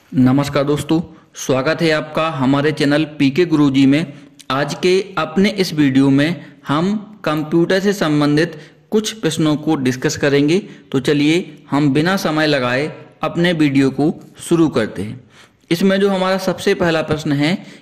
नमस्कार दोस्तों, स्वागत है आपका हमारे चैनल पीके गुरुजी में। आज के अपने इस वीडियो में हम कंप्यूटर से संबंधित कुछ प्रश्नों को डिस्कस करेंगे। तो चलिए हम बिना समय लगाए अपने वीडियो को शुरू करते हैं। इसमें जो हमारा सबसे पहला प्रश्न है कि ...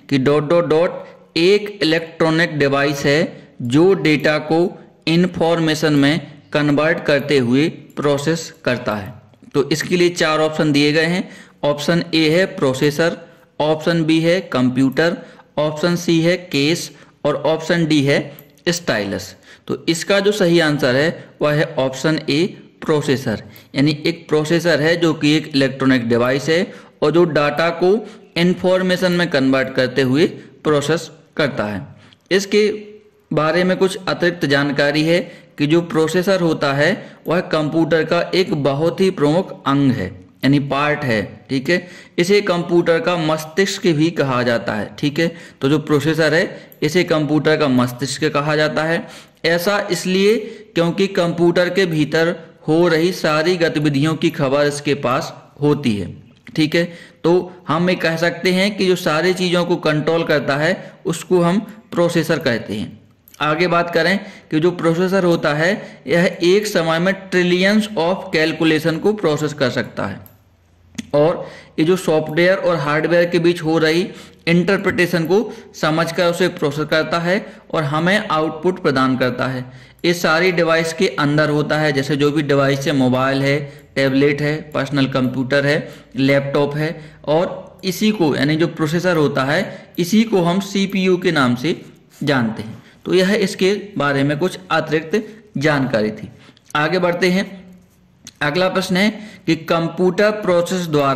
एक इलेक्ट्रॉनिक डिवाइस है जो डेटा को इंफॉर्मेशन में कन्वर्ट करते हुए प्रोसेस करता है। तो इसके लिए चार ऑप्शन दिए गए हैं। ऑप्शन ए है प्रोसेसर, ऑप्शन बी है कंप्यूटर, ऑप्शन सी है केस और ऑप्शन डी है स्टाइलस। तो इसका जो सही आंसर है वह है ऑप्शन ए प्रोसेसर। यानी एक प्रोसेसर है जो कि एक इलेक्ट्रॉनिक डिवाइस है और जो डाटा को इंफॉर्मेशन में कन्वर्ट करते हुए प्रोसेस करता है। इसके बारे में कुछ अतिरिक्त जानकारी है कि जो प्रोसेसर होता है वह कंप्यूटर का एक बहुत ही प्रमुख अंग है, यानी पार्ट है। ठीक है, इसे कंप्यूटर का मस्तिष्क भी कहा जाता है। ठीक है, तो जो प्रोसेसर है इसे कंप्यूटर का मस्तिष्क कहा जाता है। ऐसा इसलिए क्योंकि कंप्यूटर के भीतर हो रही सारी गतिविधियों की खबर इसके पास होती है। ठीक है, तो हम ये कह सकते हैं कि जो सारी चीज़ों को कंट्रोल करता है उसको हम प्रोसेसर कहते हैं। आगे बात करें कि जो प्रोसेसर होता है यह एक समय में ट्रिलियंस ऑफ कैलकुलेशन को प्रोसेस कर सकता है और ये जो सॉफ्टवेयर और हार्डवेयर के बीच हो रही इंटरप्रिटेशन को समझकर उसे प्रोसेस करता है और हमें आउटपुट प्रदान करता है। ये सारी डिवाइस के अंदर होता है, जैसे जो भी डिवाइस है, मोबाइल है, टैबलेट है, पर्सनल कंप्यूटर है, लैपटॉप है, और इसी को यानी जो प्रोसेसर होता है इसी को हम सीपीयू के नाम से जानते हैं। तो यह इसके बारे में कुछ अतिरिक्त जानकारी थी। आगे बढ़ते हैं। अगला प्रश्न है कि कंप्यूटर प्रोसेस द्वारा ...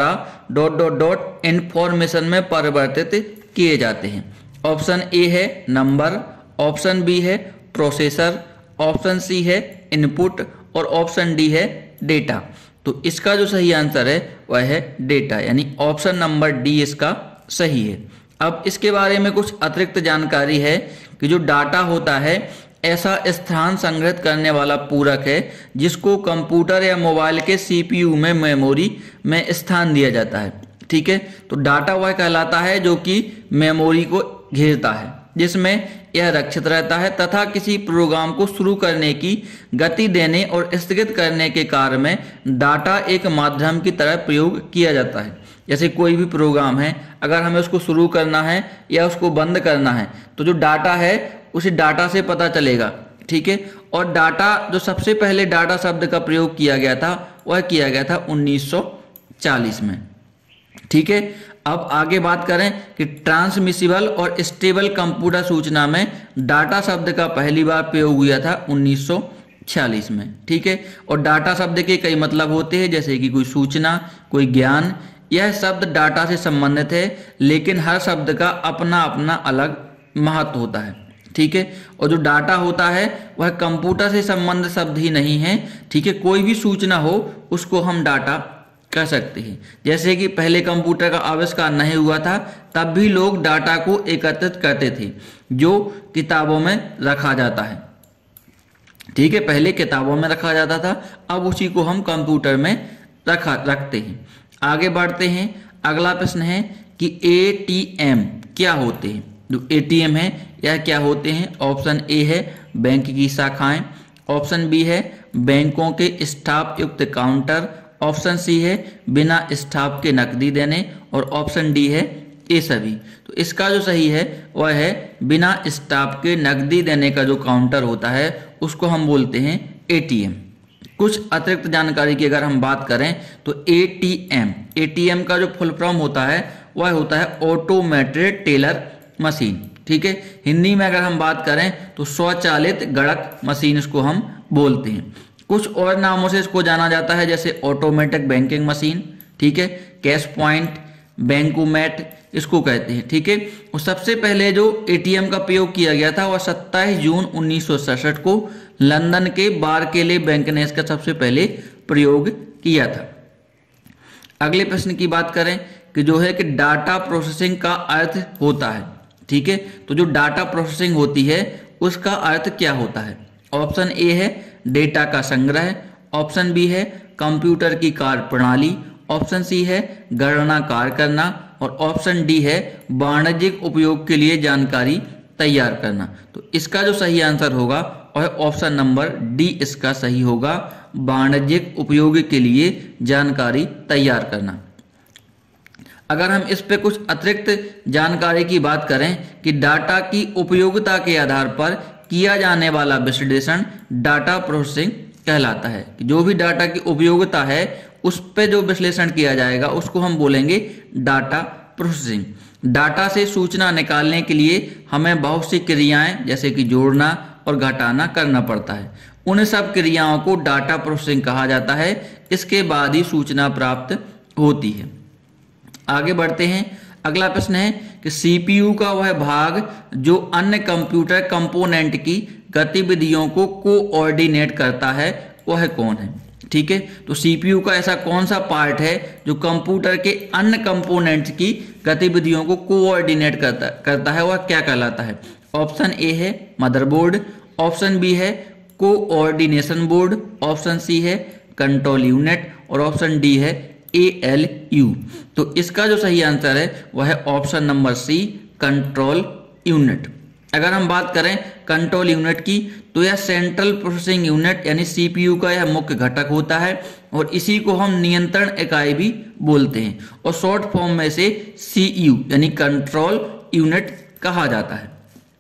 इंफॉर्मेशन में परिवर्तित किए जाते हैं। ऑप्शन ए है नंबर, ऑप्शन बी है प्रोसेसर, ऑप्शन सी है इनपुट और ऑप्शन डी है डेटा। तो इसका जो सही आंसर है वह है डेटा, यानी ऑप्शन नंबर डी इसका सही है। अब इसके बारे में कुछ अतिरिक्त जानकारी है कि जो डाटा होता है ऐसा स्थान संग्रहित करने वाला पूरक है जिसको कंप्यूटर या मोबाइल के सीपीयू में मेमोरी में स्थान दिया जाता है। ठीक है, तो डाटा वह कहलाता है जो कि मेमोरी को घेरता है, जिसमें यह रक्षित रहता है तथा किसी प्रोग्राम को शुरू करने की, गति देने और स्थगित करने के कार्य में डाटा एक माध्यम की तरह प्रयोग किया जाता है। जैसे कोई भी प्रोग्राम है, अगर हमें उसको शुरू करना है या उसको बंद करना है तो जो डाटा है उसी डाटा से पता चलेगा। ठीक है, और डाटा जो सबसे पहले डाटा शब्द का प्रयोग किया गया था वह किया गया था 1940 में। ठीक है, अब आगे बात करें कि ट्रांसमिसिबल और स्टेबल कंप्यूटर सूचना में डाटा शब्द का पहली बार प्रयोग हुआ था 1946 में। ठीक है, और डाटा शब्द के कई मतलब होते हैं, जैसे कि कोई सूचना, कोई ज्ञान। यह शब्द डाटा से संबंधित है लेकिन हर शब्द का अपना अपना अलग महत्व होता है। ठीक है, और जो डाटा होता है वह कंप्यूटर से संबंधित शब्द ही नहीं है। ठीक है, कोई भी सूचना हो उसको हम डाटा कह सकते हैं। जैसे कि पहले कंप्यूटर का आविष्कार नहीं हुआ था तब भी लोग डाटा को एकत्रित करते थे जो किताबों में रखा जाता है। ठीक है, पहले किताबों में रखा जाता था, अब उसी को हम कंप्यूटर में रखते हैं। आगे बढ़ते हैं। अगला प्रश्न है कि एटीएम क्या होते हैं। जो एटीएम है यह क्या होते हैं। ऑप्शन ए है बैंक की शाखाएं, ऑप्शन बी है बैंकों के स्टाफ युक्त काउंटर, ऑप्शन सी है बिना स्टाफ के नकदी देने और ऑप्शन डी है ये सभी। तो इसका जो सही है वह है बिना स्टाफ के नकदी देने का जो काउंटर होता है उसको हम बोलते हैं एटीएम। कुछ अतिरिक्त जानकारी की अगर हम बात करें तो एटीएम का जो फुल फॉर्म होता है वह होता है ऑटोमेटेड टेलर मशीन। ठीक है, हिंदी में अगर हम बात करें तो स्वचालित गणक मशीन इसको हम बोलते हैं। कुछ और नामों से इसको जाना जाता है, जैसे ऑटोमेटिक बैंकिंग मशीन, ठीक है, कैश पॉइंट, बैंकोमैट इसको कहते हैं। ठीक है, और सबसे पहले जो एटीएम का प्रयोग किया गया था वह 27 जून 1967 को लंदन के बारकेले बैंक ने इसका सबसे पहले प्रयोग किया था। अगले प्रश्न की बात करें कि जो है कि डाटा प्रोसेसिंग का अर्थ होता है। ठीक है, तो जो डाटा प्रोसेसिंग होती है उसका अर्थ क्या होता है। ऑप्शन ए है डेटा का संग्रह, ऑप्शन बी है कंप्यूटर की कार्य प्रणाली, ऑप्शन सी है गणना कार्य करना और ऑप्शन डी है वाणिज्यिक उपयोग के लिए जानकारी तैयार करना। तो इसका जो सही आंसर होगा वह ऑप्शन नंबर डी इसका सही होगा, वाणिज्यिक उपयोग के लिए जानकारी तैयार करना। अगर हम इस पे कुछ अतिरिक्त जानकारी की बात करें कि डाटा की उपयोगिता के आधार पर किया जाने वाला विश्लेषण डाटा प्रोसेसिंग कहलाता है। जो भी डाटा की उपयोगिता है उस पे जो विश्लेषण किया जाएगा उसको हम बोलेंगे डाटा प्रोसेसिंग। डाटा से सूचना निकालने के लिए हमें बहुत सी क्रियाएं जैसे कि जोड़ना और घटाना करना पड़ता है। उन सब क्रियाओं को डाटा प्रोसेसिंग कहा जाता है। इसके बाद ही सूचना प्राप्त होती है। आगे बढ़ते हैं। अगला प्रश्न है कि सीपीयू का वह भाग जो अन्य कंप्यूटर कंपोनेंट की गतिविधियों को कोऑर्डिनेट करता है वह कौन है। ठीक है, तो सीपीयू का ऐसा कौन सा पार्ट है जो कंप्यूटर के अन्य कंपोनेंट्स की गतिविधियों को कोऑर्डिनेट करता है, वह क्या कहलाता है। ऑप्शन ए है मदरबोर्ड, ऑप्शन बी है कोऑर्डिनेशन बोर्ड, ऑप्शन सी है कंट्रोल यूनिट और ऑप्शन डी है ALU। तो इसका जो सही आंसर है वह है option number C control unit. अगर हम बात करें कंट्रोल यूनिट की तो यह सेंट्रल प्रोसेसिंग यूनिट यानी सीपीयू का यह मुख्य घटक होता है और इसी को हम नियंत्रण इकाई भी बोलते हैं और शॉर्ट फॉर्म में से CU यानी कंट्रोल यूनिट कहा जाता है।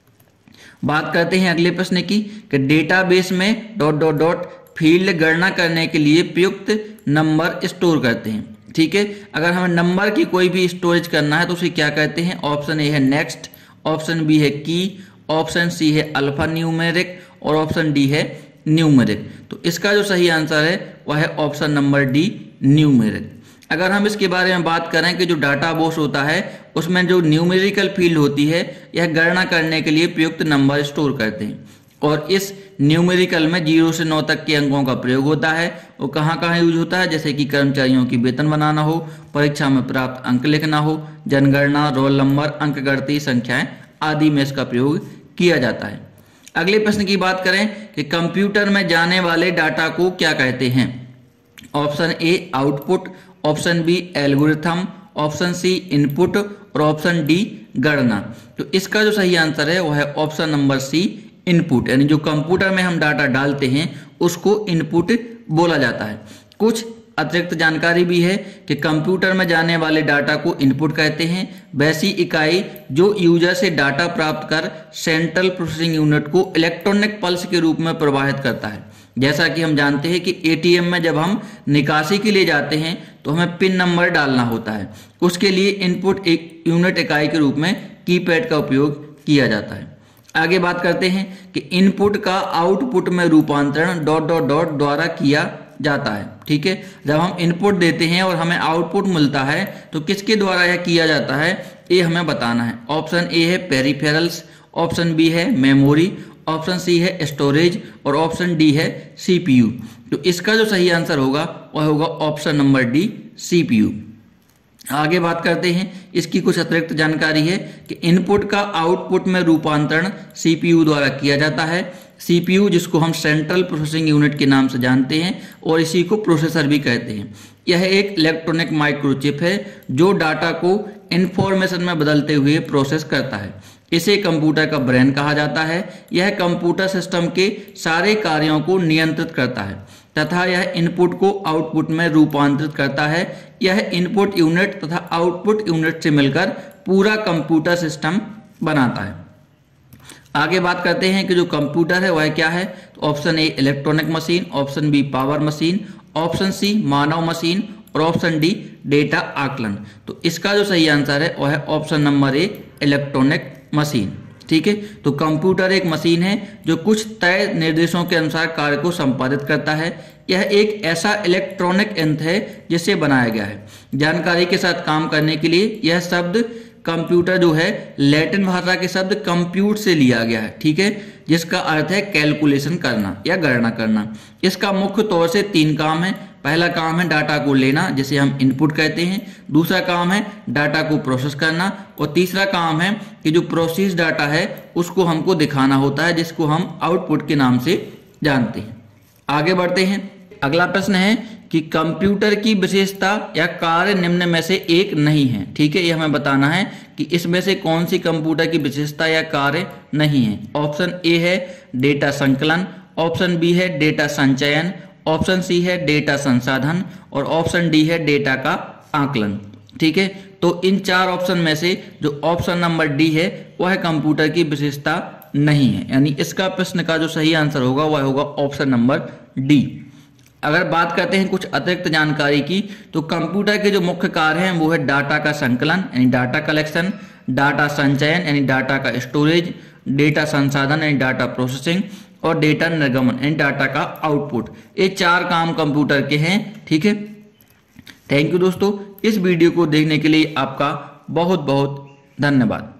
बात करते हैं अगले प्रश्न की कि डेटाबेस में ... फील्ड गणना करने के लिए प्रयुक्त नंबर स्टोर करते हैं। ठीक है, अगर हमें नंबर की कोई भी स्टोरेज करना है तो उसे क्या कहते हैं। ऑप्शन ए है नेक्स्ट, ऑप्शन बी है की, ऑप्शन सी है अल्फा न्यूमेरिक और ऑप्शन डी है न्यूमेरिक। तो इसका जो सही आंसर है वह है ऑप्शन नंबर डी न्यूमेरिक। अगर हम इसके बारे में बात करें कि जो डाटा बेस होता है उसमें जो न्यूमेरिकल फील्ड होती है यह गणना करने के लिए प्रयुक्त नंबर स्टोर करते हैं और इस न्यूमेरिकल में 0 से 9 तक के अंकों का प्रयोग होता है। वो कहाँ कहाँ यूज होता है, जैसे कि कर्मचारियों की वेतन बनाना हो, परीक्षा में प्राप्त अंक लिखना हो, जनगणना, रोल नंबर, अंक गणती, संख्याएं आदि में इसका प्रयोग किया जाता है। अगले प्रश्न की बात करें कि कंप्यूटर में जाने वाले डाटा को क्या कहते हैं। Option A output, option B algorithm, option C input और ऑप्शन डी गणना। तो इसका जो सही आंसर है वह है ऑप्शन नंबर सी इनपुट, यानी जो कंप्यूटर में हम डाटा डालते हैं उसको इनपुट बोला जाता है। कुछ अतिरिक्त जानकारी भी है कि कंप्यूटर में जाने वाले डाटा को इनपुट कहते हैं। वैसी इकाई जो यूजर से डाटा प्राप्त कर सेंट्रल प्रोसेसिंग यूनिट को इलेक्ट्रॉनिक पल्स के रूप में प्रवाहित करता है। जैसा कि हम जानते हैं कि एटीएम में जब हम निकासी के लिए जाते हैं तो हमें पिन नंबर डालना होता है, उसके लिए इनपुट एक यूनिट इकाई के रूप में कीपैड का उपयोग किया जाता है। आगे बात करते हैं कि इनपुट का आउटपुट में रूपांतरण ... द्वारा किया जाता है। ठीक है, जब हम इनपुट देते हैं और हमें आउटपुट मिलता है तो किसके द्वारा यह किया जाता है ये हमें बताना है। ऑप्शन ए है पेरिफेरल्स, ऑप्शन बी है मेमोरी, ऑप्शन सी है स्टोरेज और ऑप्शन डी है CPU। तो इसका जो सही आंसर होगा वह होगा ऑप्शन नंबर डी CPU। आगे बात करते हैं, इसकी कुछ अतिरिक्त जानकारी है कि इनपुट का आउटपुट में रूपांतरण CPU द्वारा किया जाता है। CPU जिसको हम सेंट्रल प्रोसेसिंग यूनिट के नाम से जानते हैं और इसी को प्रोसेसर भी कहते हैं। यह एक इलेक्ट्रॉनिक माइक्रोचिप है जो डाटा को इंफॉर्मेशन में बदलते हुए प्रोसेस करता है। इसे कंप्यूटर का ब्रेन कहा जाता है। यह कंप्यूटर सिस्टम के सारे कार्यों को नियंत्रित करता है तथा यह इनपुट को आउटपुट में रूपांतरित करता है। यह इनपुट यूनिट तथा आउटपुट यूनिट से मिलकर पूरा कंप्यूटर सिस्टम बनाता है। आगे बात करते हैं कि जो कंप्यूटर है वह क्या है। तो option A electronic machine, option B power machine, option C मानव मशीन और ऑप्शन डी डेटा आकलन। तो इसका जो सही आंसर है वह है option number A electronic machine. ठीक है, तो कंप्यूटर एक मशीन है जो कुछ तय निर्देशों के अनुसार कार्य को संपादित करता है। यह एक ऐसा इलेक्ट्रॉनिक यंत्र है जिसे बनाया गया है जानकारी के साथ काम करने के लिए। यह शब्द कंप्यूटर जो है लैटिन भाषा के शब्द कंप्यूट से लिया गया है। ठीक है, जिसका अर्थ है कैलकुलेशन करना या गणना करना। इसका मुख्य तौर से 3 काम है। पहला काम है डाटा को लेना जिसे हम इनपुट कहते हैं, दूसरा काम है डाटा को प्रोसेस करना और तीसरा काम है कि जो प्रोसेस डाटा है उसको हमको दिखाना होता है जिसको हम आउटपुट के नाम से जानते हैं। आगे बढ़ते हैं। अगला प्रश्न है कि कंप्यूटर की विशेषता या कार्य निम्न में से एक नहीं है। ठीक है, ये हमें बताना है कि इसमें से कौन सी कंप्यूटर की विशेषता या कार्य नहीं है। ऑप्शन ए है डेटा संकलन, ऑप्शन बी है डेटा संचयन, ऑप्शन सी है डेटा संसाधन और ऑप्शन डी है डेटा का आकलन। ठीक है, तो इन 4 ऑप्शन में से जो ऑप्शन नंबर डी है वह कंप्यूटर की विशेषता नहीं है, यानी इसका प्रश्न का जो सही आंसर होगा वह होगा ऑप्शन नंबर डी। अगर बात करते हैं कुछ अतिरिक्त जानकारी की, तो कंप्यूटर के जो मुख्य कार्य हैं वो है डाटा का संकलन यानी डाटा कलेक्शन, डाटा संचयन यानी डाटा का स्टोरेज, डेटा संसाधन यानी डाटा प्रोसेसिंग और डेटा निर्गमन यानी डाटा का आउटपुट। ये 4 काम कंप्यूटर के हैं। ठीक है, थैंक यू दोस्तों, इस वीडियो को देखने के लिए आपका बहुत बहुत धन्यवाद।